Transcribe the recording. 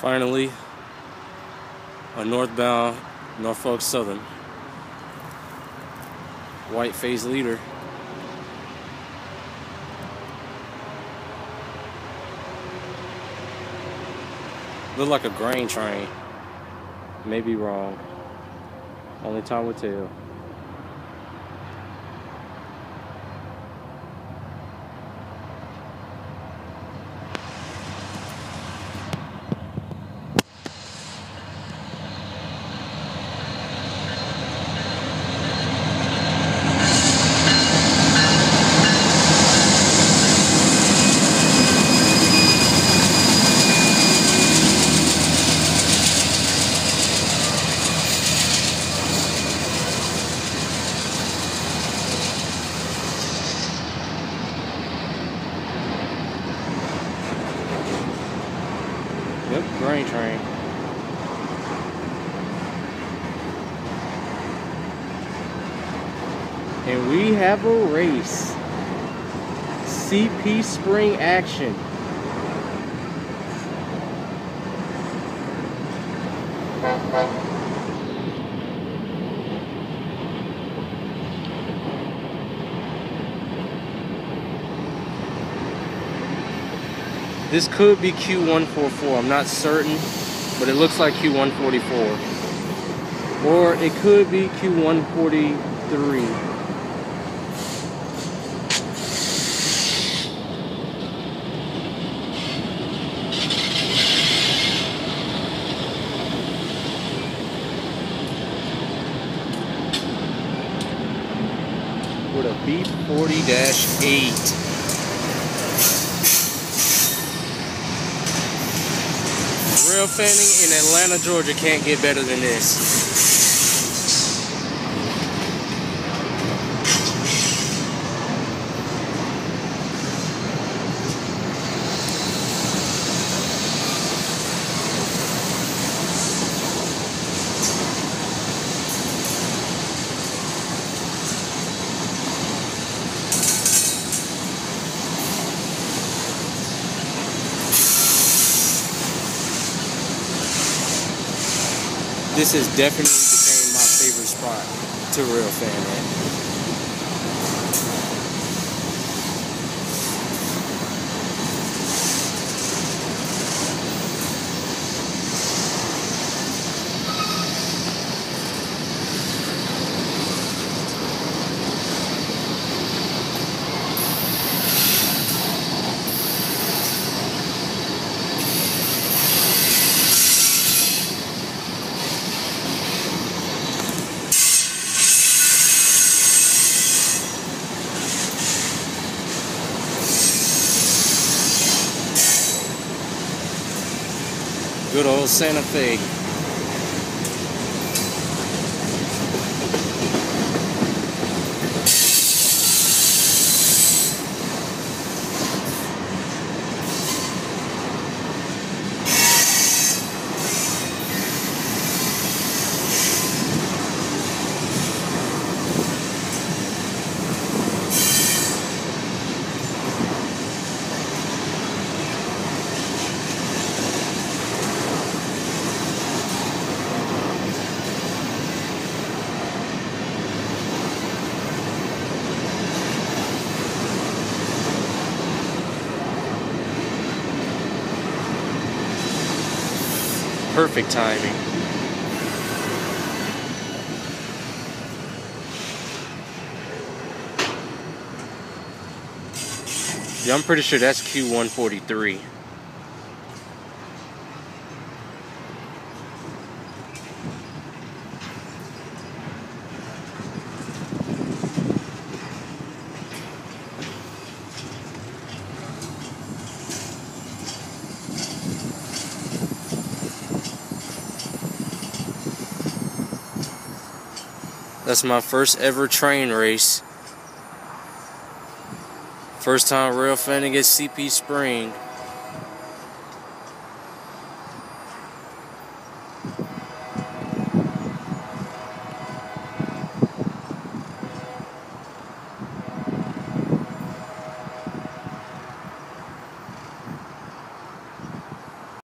Finally, a northbound Norfolk Southern. White phase leader. Look like a grain train. May be wrong. Only time will tell. Yep, grain train. And we have a race. CP spring action. This could be Q144, I'm not certain, but it looks like Q144. Or it could be Q143. With a B40-8. Railfanning in Atlanta, Georgia can't get better than this. This has definitely became my favorite spot to Railfan at. Good old Santa Fe. Perfect timing. Yeah, I'm pretty sure that's Q143. That's my first ever train race. First time Railfanning at CP Spring.